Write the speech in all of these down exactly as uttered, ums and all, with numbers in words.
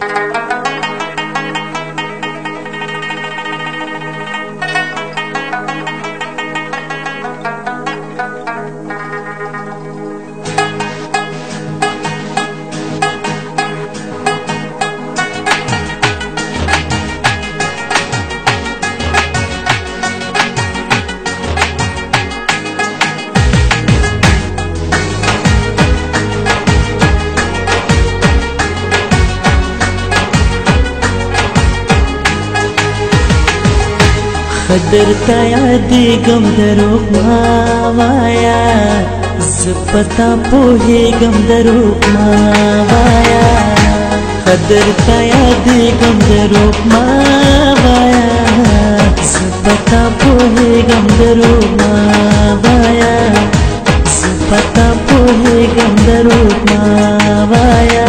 खदर यादेगम दरोग मावाया ज़पता पोहेगम दरोग मावाया खदर यादेगम दरोग मावाया ज़पता पोहेगम दरोग मावाया ज़पता पोहेगम दरोग मावाया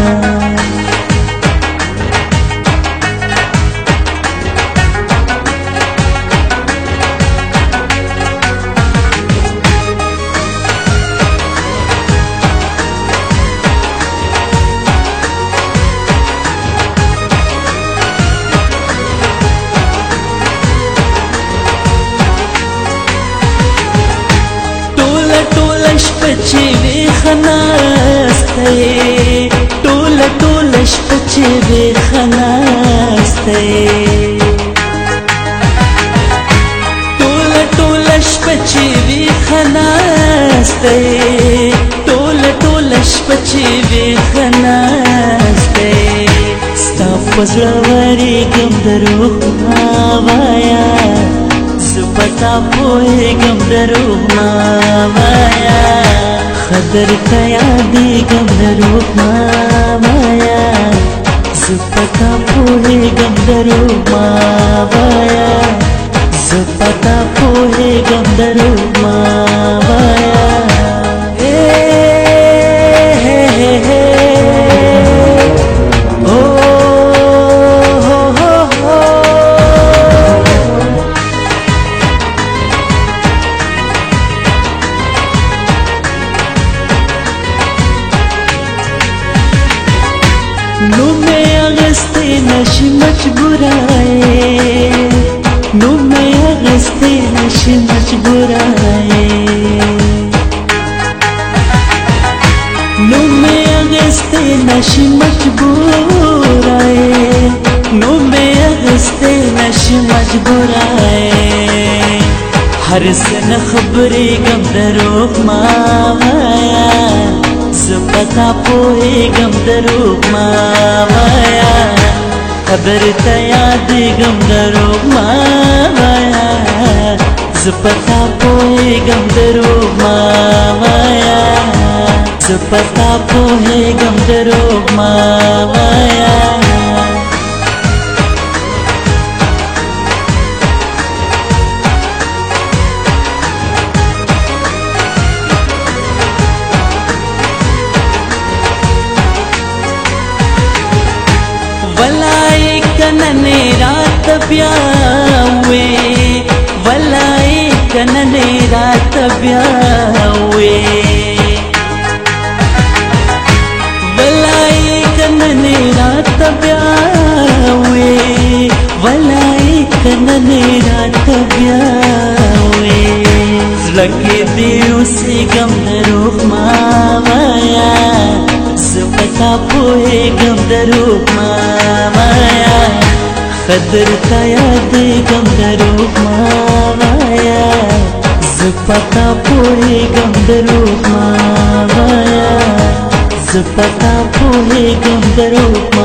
شپچې وې خناسته ټوله ټوله شپچې وې خناسته ټوله ټوله شپچې وې خناسته ټوله ټوله شپچې وې خناسته ستا په زړه ورېږم دروغ مه وایه ज़पता पोहेगम दरोग मावाया खदर यादेगम दरोग मावाया ज़पता पोहेगम दरोग मावाया ज़पता पोहेगम दरोग मावाया नो मैं अगस्ते नशी मजबूराए नो मैं अगस्ते नशी मजबूराए नो मैं अगस्ते नशी मजबूराए नो मैं अगस्ते नशी मजबूराए हर सन खबरे गम दरोग मावाया ज़पता पोहेगम दरोग मावाया खदर यादेगम दरोग मावाया ज़पता पोहेगम दरोग मावाया ज़पता पोहेगम दरोग मावाया वलाए कनने रात ब्यावे वलाए कनने रात ब्यावे वलाए कनने रात ब्यावे वलाए कनने रात ब्यावे लगे देव से गम दरोग मावाया ज़पता पोहेगम दरोग मावाया खदर यादेगम दरोग मावाया ज़पता पोहेगम दरोग मावाया ज़पता पोहेगम दरोग